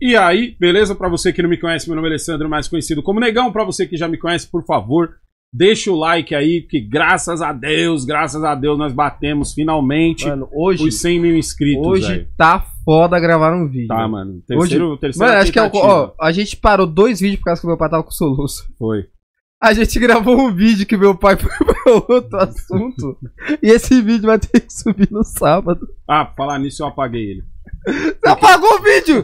E aí, beleza? Pra você que não me conhece, meu nome é Alessandro, mais conhecido como Negão. Pra você que já me conhece, por favor, deixa o like aí, que graças a Deus, nós batemos finalmente, mano, hoje, os 100 mil inscritos. Hoje véio. tá foda gravar um vídeo. Tá, mano. Terceiro mano, acho que é a gente parou 2 vídeos por causa que meu pai tava com soluço. Foi. A gente gravou um vídeo que meu pai foi pra outro assunto. E esse vídeo vai ter que subir no sábado. Ah, pra falar nisso eu apaguei ele. Você apagou o vídeo?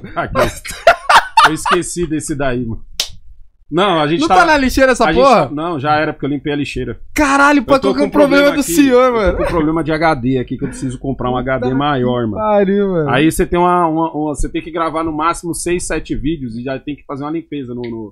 Eu esqueci desse daí, mano. Não, a gente não tá na lixeira essa porra? Não, já era porque eu limpei a lixeira. Caralho, pô, qual que é o problema do senhor, mano? Eu tô com problema de HD aqui, que eu preciso comprar um HD maior, mano. Pariu, mano. Aí você tem você tem que gravar no máximo 6, 7 vídeos e já tem que fazer uma limpeza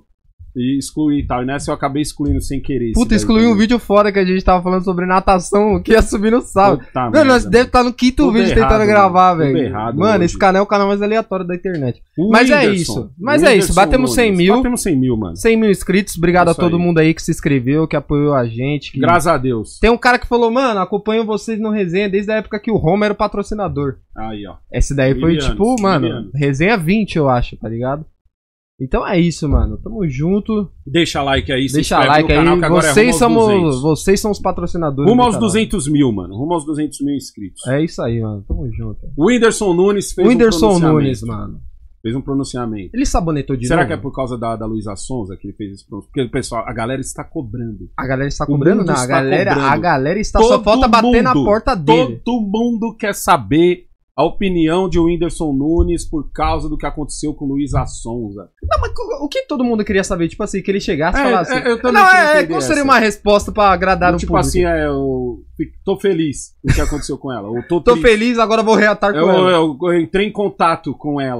e excluir e tal. E nessa eu acabei excluindo sem querer. Puta, excluí um vídeo fora que a gente tava falando sobre natação que ia subir no sábado. Mano, nós deve estar no quinto vídeo tentando gravar, velho. Mano, esse canal é o canal mais aleatório da internet. Mas é isso. Mas é isso. Batemos 100 mil. Batemos 100 mil, mano. 100 mil inscritos. Obrigado a todo mundo aí que se inscreveu, que apoiou a gente. Graças a Deus. Tem um cara que falou, mano, acompanho vocês no resenha desde a época que o Roma era o patrocinador. Aí, ó. Esse daí foi tipo, mano, resenha 20, eu acho, tá ligado? Então é isso, mano. Tamo junto. Deixa like aí, deixa like aí. Canal, que agora vocês são os patrocinadores. Rumo aos 200 mil, mano. Rumo aos 200 mil inscritos. É isso aí, mano. Tamo junto. O Whindersson Nunes fez mano. Fez um pronunciamento. Ele sabonetou de novo? Será que é por causa da Luísa Sonza que ele fez esse pronunciamento? Porque, pessoal, a galera está cobrando. A galera está cobrando? Não, a galera está só falta bater na porta dele. Todo mundo quer saber a opinião de Whindersson Nunes por causa do que aconteceu com Luísa Sonza. Não, mas o que todo mundo queria saber? Tipo assim, que ele chegasse e falasse assim... Eu também qual seria uma resposta pra agradar o tipo público? Tipo assim, eu tô feliz com o que aconteceu com ela. Eu tô feliz, agora vou reatar com ela. Eu entrei em contato com ela.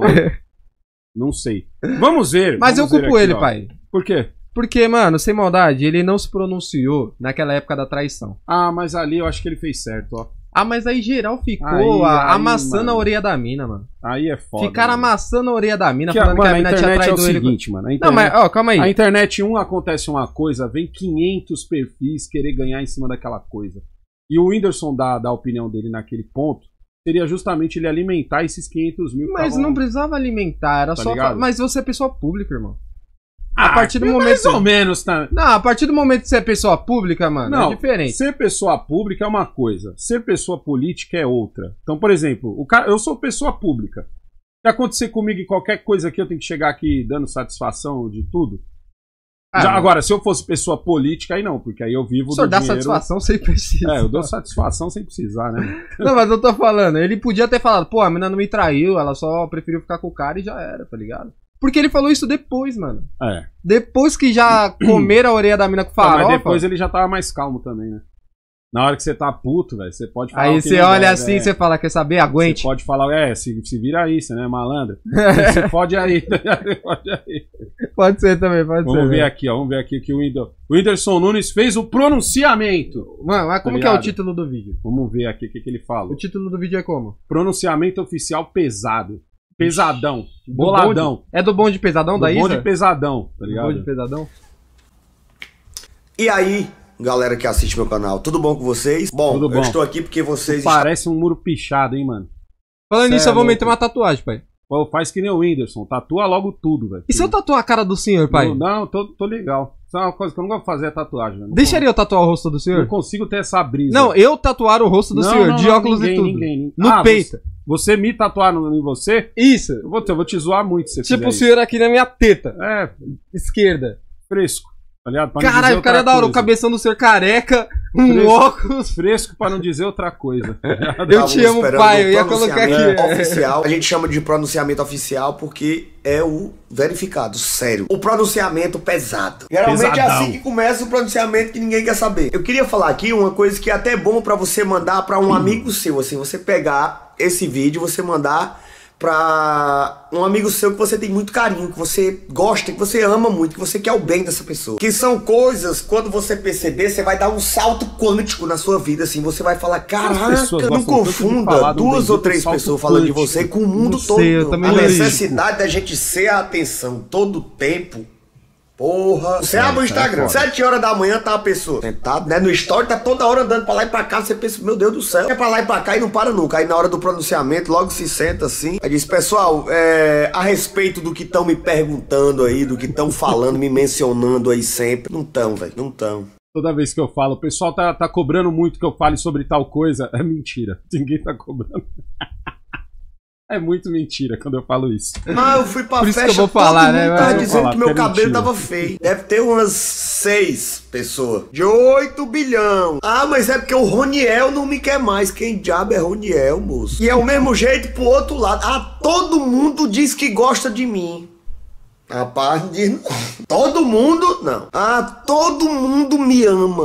Não sei. Vamos ver. Mas eu culpo ele, pai. Por quê? Porque, mano, sem maldade, ele não se pronunciou naquela época da traição. Ah, mas ali eu acho que ele fez certo, ó. Ah, mas aí geral ficou amassando a orelha da mina, mano. Aí é foda. Ficaram amassando a orelha da mina, falando que a mina tinha traído ele. É o seguinte, mano. Não, mas, ó, calma aí. A internet, acontece uma coisa, vem 500 perfis querer ganhar em cima daquela coisa. E o Whindersson dá a opinião dele naquele ponto, seria justamente ele alimentar esses 500 mil. Mas não precisava alimentar, era só... Mas você é pessoa pública, irmão. A partir do momento... Mais ou menos, tá? Não, a partir do momento que você é pessoa pública, mano, é diferente. Ser pessoa pública é uma coisa, ser pessoa política é outra. Então, por exemplo, eu sou pessoa pública. Se acontecer comigo qualquer coisa aqui, eu tenho que chegar aqui dando satisfação de tudo? Agora, se eu fosse pessoa política, aí não, porque aí eu vivo do dinheiro... O senhor dá satisfação sem precisar. Eu dou satisfação sem precisar, né? Não, mas eu tô falando, ele podia ter falado, pô, a menina não me traiu, ela só preferiu ficar com o cara e já era, tá ligado? Porque ele falou isso depois, mano. Depois que já comeram a orelha da mina com farofa. Mas depois ele já tava mais calmo também, né? Na hora que você tá puto, velho, você pode falar. Aí você olha assim e você fala, quer saber? Aguente. Você pode falar, se vira aí, você não é malandro. Você pode aí. Pode ser também, pode ser. Vamos ver aqui, ó. Vamos ver aqui que o Whindersson Nunes fez o pronunciamento. Mano, mas como que é o título do vídeo? Vamos ver aqui o que ele fala. O título do vídeo é como? Pronunciamento oficial pesado. Pesadão. Boladão. É do bonde pesadão da Isa? Do bonde pesadão, tá ligado? Do bonde pesadão. E aí, galera que assiste meu canal, tudo bom com vocês? Bom, eu estou aqui porque vocês... Parece um muro pichado, hein, mano? Falando nisso, eu vou meter uma tatuagem, pai. Pô, faz que nem o Whindersson, tatua logo tudo, velho. E se eu tatuar a cara do senhor, pai? Não, tô legal. Isso é uma coisa que eu não gosto de fazer, é tatuagem. Né? Deixaria eu tatuar o rosto do senhor? Não consigo ter essa brisa. Não, eu tatuar o rosto do senhor, de óculos e tudo. Ninguém. No peito. Você me tatuar em você? Isso. Eu vou te zoar muito se você tipo o senhor aqui na minha teta. Esquerda. Fresco. Tá ligado? Caralho, o cara é da hora, o cabeção do senhor careca, óculos. Fresco pra não dizer outra coisa. Eu te amo, pai, eu ia colocar aqui. Oficial. A gente chama de pronunciamento oficial porque é o verificado, sério. O pronunciamento pesado. Geralmente é assim que começa o pronunciamento que ninguém quer saber. Eu queria falar aqui uma coisa que é até bom pra você mandar pra um amigo seu, assim, você pegar esse vídeo, você mandar pra um amigo seu que você tem muito carinho, que você gosta, que você ama muito, que você quer o bem dessa pessoa. Que são coisas, quando você perceber, você vai dar um salto quântico na sua vida, assim, você vai falar, caraca, não confunda 2 ou 3 pessoas falando de você com o mundo todo. A necessidade da gente ser a atenção todo o tempo Porra, você abre o Instagram, 7 horas da manhã tá a pessoa sentado, né, no story, tá toda hora andando pra lá e pra cá, você pensa, meu Deus do céu, é pra lá e pra cá e não para nunca. Aí na hora do pronunciamento, logo se senta assim, aí diz, pessoal, a respeito do que estão me perguntando aí, do que estão falando, me mencionando aí sempre, não tão, velho, não tão. Toda vez que eu falo, o pessoal tá cobrando muito que eu fale sobre tal coisa, é mentira, ninguém tá cobrando. É muito mentira quando eu falo isso. Mas eu fui pra festa, que eu vou falar, né? Tava dizendo que meu cabelo tava feio. Deve ter umas 6 pessoas. De 8 bilhão. Ah, mas é porque o Roniel não me quer mais. Quem diabo é Roniel, moço? E é o mesmo jeito pro outro lado. Ah, todo mundo diz que gosta de mim. Rapaz, não diz não. Todo mundo, não. Ah, todo mundo me ama.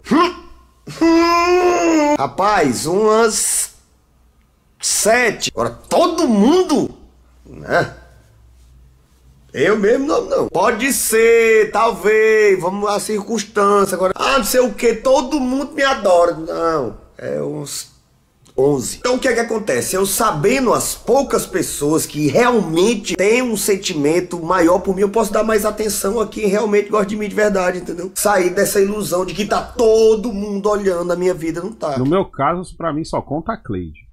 Rapaz, umas 7. Agora, todo mundo? Né? Eu mesmo não. Pode ser, talvez, vamos à circunstância. Agora, não sei o que, todo mundo me adora. Não, é uns 11. Então o que é que acontece? Eu sabendo as poucas pessoas que realmente têm um sentimento maior por mim, eu posso dar mais atenção a quem realmente gosta de mim de verdade, entendeu? Sair dessa ilusão de que tá todo mundo olhando a minha vida, não tá. No meu caso, pra mim só conta a Cleide.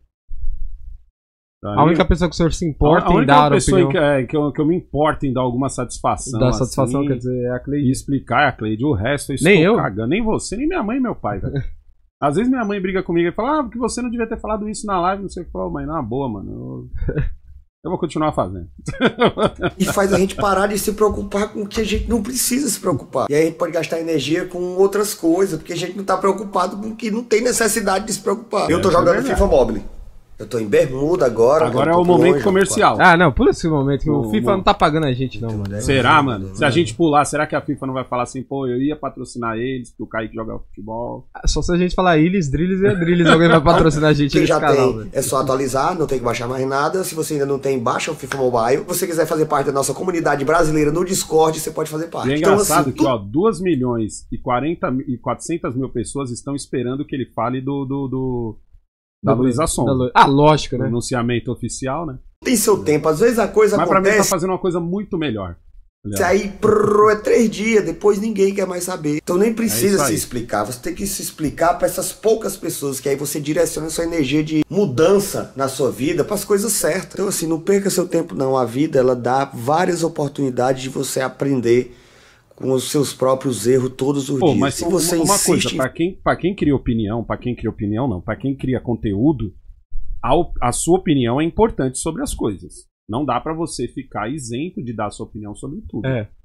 A única pessoa que o senhor se importa em dar a opinião. Que eu me importo em dar alguma satisfação. Dar satisfação, quer dizer, é a Cleide. E explicar é a Cleide. O resto eu estou cagando. Nem você, nem minha mãe e meu pai, velho. Às vezes minha mãe briga comigo e fala, porque você não devia ter falado isso na live, não sei o que. Fala, mãe, na boa, mano. Eu vou continuar fazendo. E faz a gente parar de se preocupar com o que a gente não precisa se preocupar. E aí a gente pode gastar energia com outras coisas, porque a gente não tá preocupado com o que não tem necessidade de se preocupar. Eu tô jogando FIFA Mobile. Eu tô em bermuda agora. Agora é o momento comercial. Não, pula esse momento que o FIFA não tá pagando a gente não, mano. Será, mano? Se a gente pular, será que a FIFA não vai falar assim, pô, eu ia patrocinar eles, porque o Kaique joga futebol? Só se a gente falar Ilhas, Drills e Drills, alguém vai patrocinar a gente nesse canal. Tem, é só atualizar, não tem que baixar mais nada. Se você ainda não tem, baixa o FIFA Mobile. Se você quiser fazer parte da nossa comunidade brasileira no Discord, você pode fazer parte. E é engraçado que, ó, 2 milhões e 400 mil pessoas estão esperando que ele fale da Luísa Sonza. Lógico, né? Pronunciamento oficial, né? Tem seu tempo, às vezes a coisa mas acontece... Mas pra mim tá fazendo uma coisa muito melhor. Isso aí é 3 dias, depois ninguém quer mais saber. Então nem precisa se explicar, você tem que se explicar para essas poucas pessoas, que aí você direciona sua energia de mudança na sua vida para as coisas certas. Então assim, não perca seu tempo não, a vida ela dá várias oportunidades de você aprender com os seus próprios erros todos os dias. Mas se você insiste... coisa, para quem cria opinião, para quem cria conteúdo, a sua opinião é importante sobre as coisas. Não dá para você ficar isento de dar a sua opinião sobre tudo.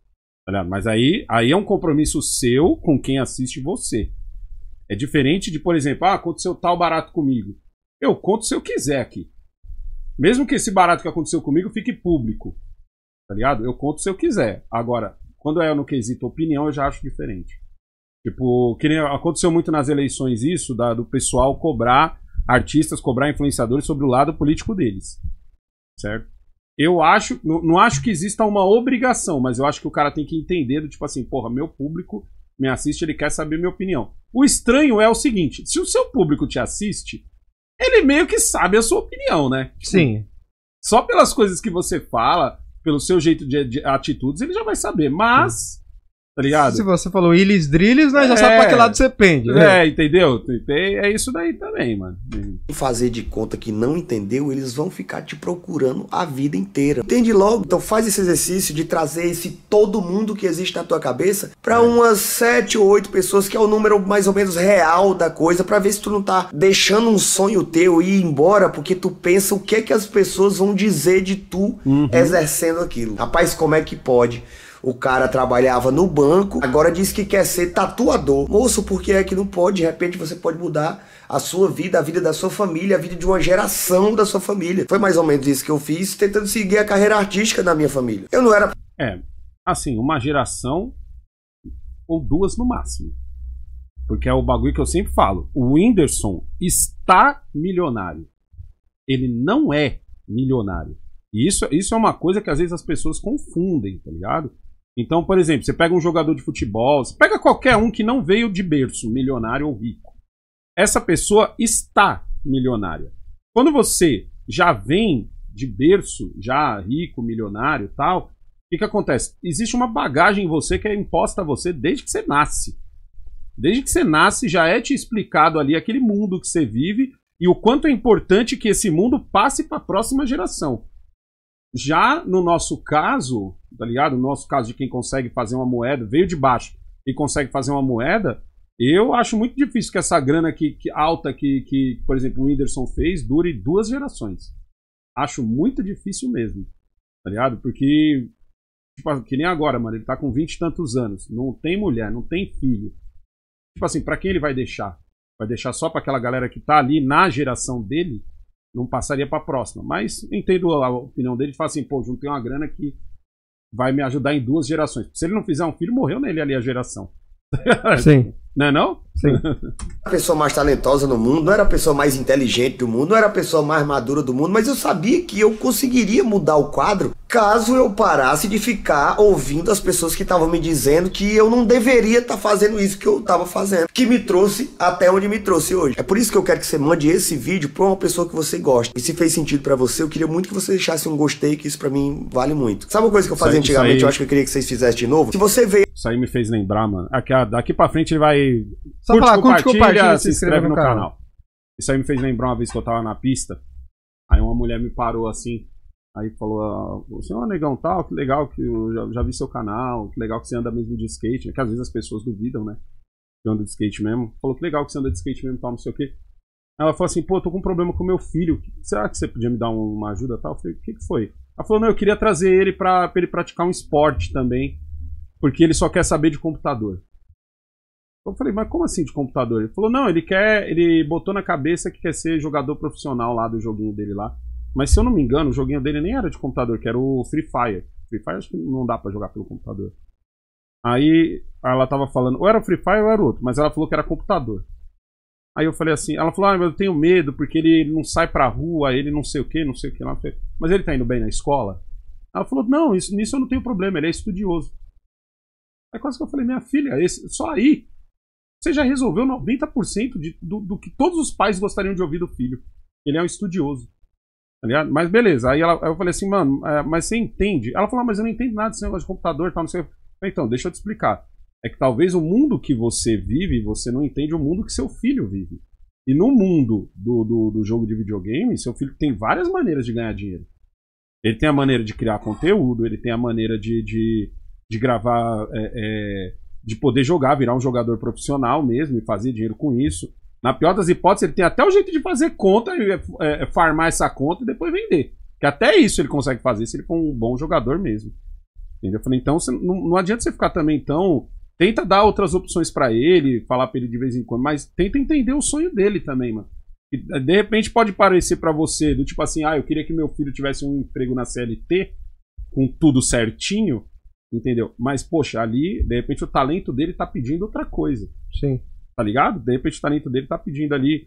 Mas aí é um compromisso seu com quem assiste você. É diferente de, por exemplo, aconteceu tal barato comigo. Eu conto se eu quiser aqui. Mesmo que esse barato que aconteceu comigo fique público. Tá ligado? Eu conto se eu quiser. Agora, quando é no quesito opinião, eu já acho diferente. Tipo, que nem aconteceu muito nas eleições isso, do pessoal cobrar artistas, cobrar influenciadores sobre o lado político deles. Certo? Eu acho, não acho que exista uma obrigação, mas eu acho que o cara tem que entender do tipo assim, porra, meu público me assiste, ele quer saber minha opinião. O estranho é o seguinte, se o seu público te assiste, ele meio que sabe a sua opinião, né? Sim. Só pelas coisas que você fala, pelo seu jeito de atitudes, ele já vai saber, mas... Tá ligado? Se você falou Ilhas Drills, nós já sabe pra que lado você pende, né? Entendeu? É isso daí também, mano. Fazer de conta que não entendeu, eles vão ficar te procurando a vida inteira. Entende logo? Então faz esse exercício de trazer esse todo mundo que existe na tua cabeça pra umas 7 ou 8 pessoas, que é o número mais ou menos real da coisa, pra ver se tu não tá deixando um sonho teu ir embora porque tu pensa o que é que as pessoas vão dizer de tu exercendo aquilo. Rapaz, como é que pode? O cara trabalhava no banco, agora diz que quer ser tatuador. Moço, por que é que não pode? De repente você pode mudar a sua vida, a vida da sua família, a vida de uma geração da sua família. Foi mais ou menos isso que eu fiz, tentando seguir a carreira artística da minha família. Eu não era... assim, uma geração ou 2 no máximo. Porque é o bagulho que eu sempre falo. O Whindersson está milionário. Ele não é milionário. E isso é uma coisa que às vezes as pessoas confundem, tá ligado? Então, por exemplo, você pega um jogador de futebol, você pega qualquer um que não veio de berço, milionário ou rico. Essa pessoa está milionária. Quando você já vem de berço, já rico, milionário e tal, o que acontece? Existe uma bagagem em você que é imposta a você desde que você nasce. Desde que você nasce, já é te explicado ali aquele mundo que você vive e o quanto é importante que esse mundo passe para a próxima geração. Já no nosso caso, tá ligado? No nosso caso de quem consegue fazer uma moeda, veio de baixo e consegue fazer uma moeda, eu acho muito difícil que essa grana alta que, por exemplo, o Whindersson fez dure 2 gerações. Acho muito difícil mesmo, tá ligado? Porque, tipo, que nem agora, mano, ele tá com 20 e tantos anos, não tem mulher, não tem filho. Tipo assim, pra quem ele vai deixar? Vai deixar só pra aquela galera que tá ali na geração dele? Não passaria pra próxima. Mas entendo a opinião dele e fala assim, pô, juntei uma grana que vai me ajudar em 2 gerações. Se ele não fizer um filho, morreu nele ali a geração. Sim. Não é não? Sim. A pessoa mais talentosa no mundo, não era a pessoa mais inteligente do mundo, não era a pessoa mais madura do mundo, mas eu sabia que eu conseguiria mudar o quadro caso eu parasse de ficar ouvindo as pessoas que estavam me dizendo que eu não deveria estar fazendo isso que eu estava fazendo, que me trouxe até onde me trouxe hoje. É por isso que eu quero que você mande esse vídeo para uma pessoa que você gosta. E se fez sentido para você, eu queria muito que você deixasse um gostei, que isso para mim vale muito. Sabe uma coisa que eu fazia antigamente, eu acho que eu queria que vocês fizessem de novo? Se você veio... Isso aí me fez lembrar, mano. Daqui pra frente ele vai... Só curte, compartilha, se inscreve no canal. Isso aí me fez lembrar uma vez que eu tava na pista. Aí uma mulher me parou assim. Aí falou, você é um negão tal, que legal que eu já vi seu canal, que legal que você anda mesmo de skate, né? Que às vezes as pessoas duvidam, né? Que eu ando de skate mesmo. Falou que legal que você anda de skate mesmo, tal, não sei o quê. Aí ela falou assim, pô, eu tô com um problema com meu filho. Será que você podia me dar uma ajuda tal? Eu falei, o que foi? Ela falou, não, eu queria trazer ele pra ele praticar um esporte também, porque ele só quer saber de computador. Eu falei, mas como assim de computador? Ele falou, não, ele botou na cabeça que quer ser jogador profissional lá do joguinho dele lá. Mas se eu não me engano, o joguinho dele nem era de computador, que era o Free Fire. Free Fire acho que não dá pra jogar pelo computador. Aí ela tava falando, ou era o Free Fire ou era o outro, mas ela falou que era computador. Aí eu falei assim, ela falou, mas eu tenho medo porque ele não sai pra rua, ele não sei o que lá. Mas ele tá indo bem na escola? Ela falou, não, nisso eu não tenho problema, ele é estudioso. Aí quase que eu falei, minha filha, só aí você já resolveu 90% do que todos os pais gostariam de ouvir do filho. Ele é um estudioso. Tá ligado? Mas beleza, aí eu falei assim, mano, mas você entende? Ela falou, mas eu não entendo nada desse negócio de computador e tal, não sei. Então, deixa eu te explicar. É que talvez o mundo que você vive, você não entende o mundo que seu filho vive. E no mundo do jogo de videogame, seu filho tem várias maneiras de ganhar dinheiro. Ele tem a maneira de criar conteúdo, ele tem a maneira de gravar, de poder jogar, virar um jogador profissional mesmo e fazer dinheiro com isso. Na pior das hipóteses, ele tem até o jeito de fazer conta, farmar essa conta e depois vender. Que até isso ele consegue fazer se ele for um bom jogador mesmo. Entendeu? Eu falei, então não adianta você ficar também tão... Tenta dar outras opções pra ele, falar pra ele de vez em quando, mas tenta entender o sonho dele também, mano. E, de repente pode parecer pra você, do tipo assim, eu queria que meu filho tivesse um emprego na CLT, com tudo certinho, entendeu? Mas, poxa, ali, de repente o talento dele tá pedindo outra coisa. Sim. Tá ligado? De repente o talento dele tá pedindo ali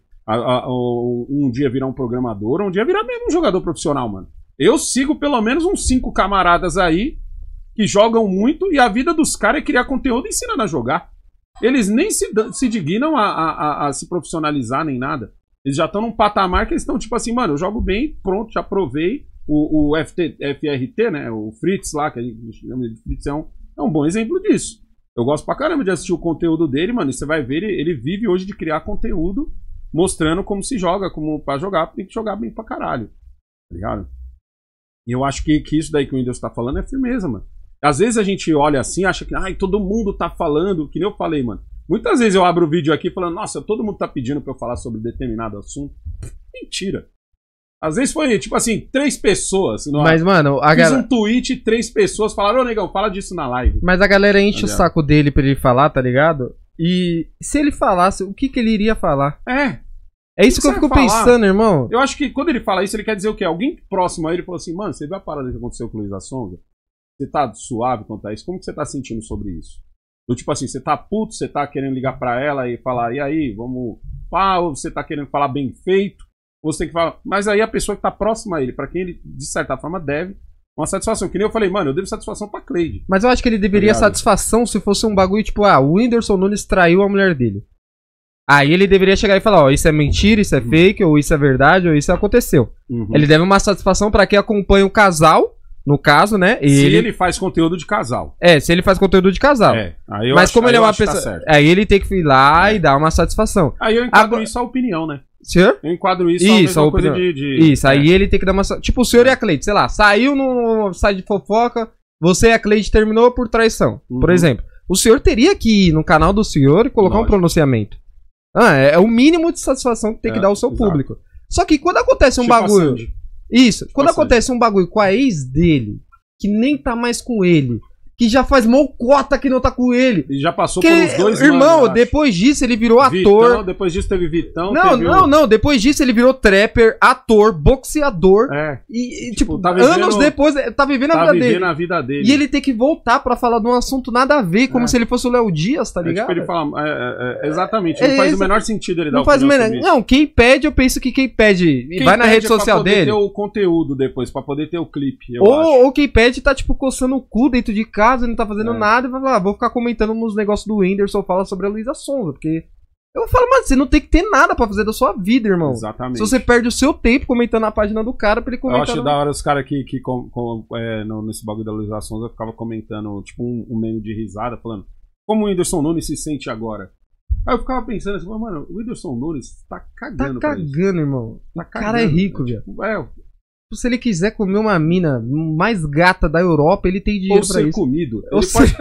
um dia virar um programador, um dia virar mesmo um jogador profissional, mano. Eu sigo pelo menos uns 5 camaradas aí que jogam muito e a vida dos caras é criar conteúdo ensinando a jogar. Eles nem se dignam a se profissionalizar nem nada. Eles já estão num patamar que eles estão tipo assim, mano, eu jogo bem, pronto, já provei. O FRT, né, o Fritz lá, que a gente chama de Fritz, é um bom exemplo disso. Eu gosto pra caramba de assistir o conteúdo dele, mano, e você vai ver, ele vive hoje de criar conteúdo mostrando como se joga, como pra jogar, tem que jogar bem pra caralho, tá ligado? E eu acho que isso daí que o Whindersson tá falando é firmeza, mano. Às vezes a gente olha assim, acha que todo mundo tá falando, que nem eu falei, mano. Muitas vezes eu abro o vídeo aqui falando, nossa, todo mundo tá pedindo pra eu falar sobre determinado assunto. Mentira. Às vezes foi, tipo assim, 3 pessoas. Mas, mano, fiz um tweet e 3 pessoas falaram, ô, negão, fala disso na live. Mas a galera enche o saco dele pra ele falar, tá ligado? E se ele falasse, o que ele iria falar? É isso que eu fico pensando, irmão. Eu acho que quando ele fala isso, ele quer dizer o quê? Alguém próximo a ele falou assim, mano, você viu a parada que aconteceu com o Luiz Sonza? Você tá suave quanto a isso? Como que você tá sentindo sobre isso? Eu, tipo assim, você tá puto, você tá querendo ligar pra ela e falar, e aí, vamos... ou você tá querendo falar bem feito, ou você tem que falar... Mas aí a pessoa que tá próxima a ele, pra quem ele, de certa forma, deve uma satisfação. Que nem eu falei, mano, eu devo satisfação pra Cleide. Mas eu acho que ele deveria satisfação se fosse um bagulho, tipo, o Whindersson Nunes traiu a mulher dele. Aí ele deveria chegar e falar, isso é mentira, isso é fake, ou isso é verdade, ou isso aconteceu. Ele deve uma satisfação pra quem acompanha o casal No caso, né? Se ele faz conteúdo de casal. Se ele faz conteúdo de casal. Aí mas como ele é uma pessoa. Aí ele tem que ir lá e dar uma satisfação. Aí eu enquadro isso à opinião, né? Senhor? Eu enquadro isso a coisa de... Isso, aí ele tem que dar uma... Tipo, o senhor e a Cleide, sei lá, saiu no site de fofoca, você e a Cleide terminou por traição, por exemplo. O senhor teria que ir no canal do senhor e colocar um pronunciamento. É o mínimo de satisfação que tem que dar ao seu público. Só que quando acontece um bagulho... Isso, quando acontece um bagulho com a ex dele, que nem tá mais com ele, que já faz mocota que não tá com ele. E já passou por uns 2 irmão, anos, depois disso ele virou ator. Depois disso teve Vitão. Não, depois disso ele virou trapper, ator, boxeador. E tipo, tá vivendo, anos depois, tá vivendo a vida dele. E ele tem que voltar pra falar de um assunto nada a ver, como se ele fosse o Léo Dias, tá ligado? Tipo, ele fala, exatamente, não faz o menor sentido ele dar Não, quem pede, eu penso que quem pede vai na rede social dele. Pra poder ter o conteúdo depois, pra poder ter o clipe, ou quem pede tá, tipo, coçando o cu dentro de casa, não tá fazendo nada e vai falar, vou ficar comentando nos negócios do Whindersson, fala sobre a Luísa Sonza, porque eu falo, mas você não tem que ter nada pra fazer da sua vida, irmão. Exatamente. Se você perde o seu tempo comentando na página do cara pra ele comentar. Eu acho da hora os caras que nesse bagulho da Luísa Sonza ficava comentando, tipo, um meme de risada, falando como o Whindersson Nunes se sente agora. Aí eu ficava pensando assim, mano, o Whindersson Nunes tá cagando. Tá cagando, irmão. O cara é rico, velho. Se ele quiser comer uma mina mais gata da Europa, ele tem dinheiro pra isso. Comido. Se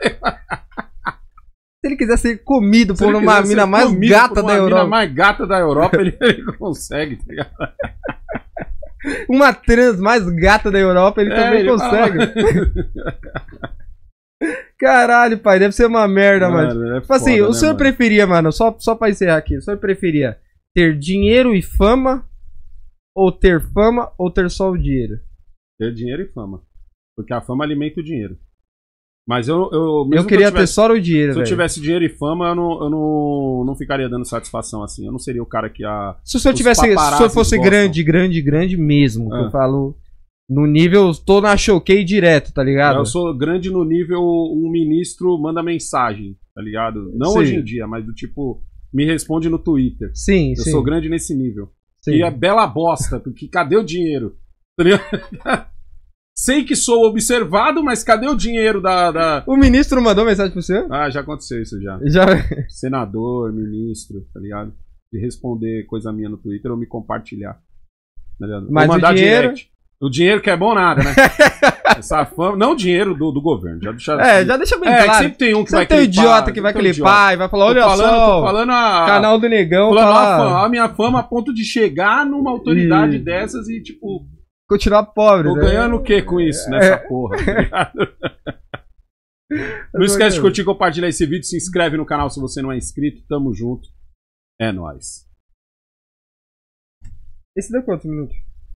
ele quiser ser comido por uma mina mais gata da Europa. Mina mais gata da Europa, ele consegue, tá ligado? Uma trans mais gata da Europa, ele também consegue. Caralho, pai, deve ser uma merda, mano. Tipo assim, o senhor preferia, mano, só pra encerrar aqui, o senhor preferia ter dinheiro e fama, ou ter fama, ou ter só o dinheiro? Ter dinheiro e fama. Porque a fama alimenta o dinheiro. Mas eu queria ter só o dinheiro, Se eu tivesse dinheiro e fama, eu não ficaria dando satisfação assim. Eu não seria o cara que Se o senhor fosse grande mesmo, que eu falo... No nível, tô na Choquei direto, tá ligado? Eu sou grande no nível, um ministro manda mensagem, tá ligado? Não hoje em dia, mas do tipo, me responde no Twitter. Sim, eu sou grande nesse nível. E é bela bosta, porque cadê o dinheiro? Tá ligado? Sei que sou observado, mas cadê o dinheiro da... O ministro mandou mensagem pro senhor? Já aconteceu isso já. Senador, ministro, tá ligado? De responder coisa minha no Twitter ou me compartilhar. Tá ligado? Mas mandar o dinheiro... direct. O dinheiro que é bom nada, né? Essa fama... Não o dinheiro do governo. Já deixa bem claro. Sempre tem um que vai clipar. Sempre tem idiota que vai clipar e vai falar, olha só, tô falando canal do Negão. A minha fama a ponto de chegar numa autoridade dessas e, tipo... Continuar pobre, tô ganhando o que com isso, nessa porra, tá ligado? Não esquece de curtir e compartilhar esse vídeo. Se inscreve no canal se você não é inscrito. Tamo junto. É nóis. Esse deu quantos minutos?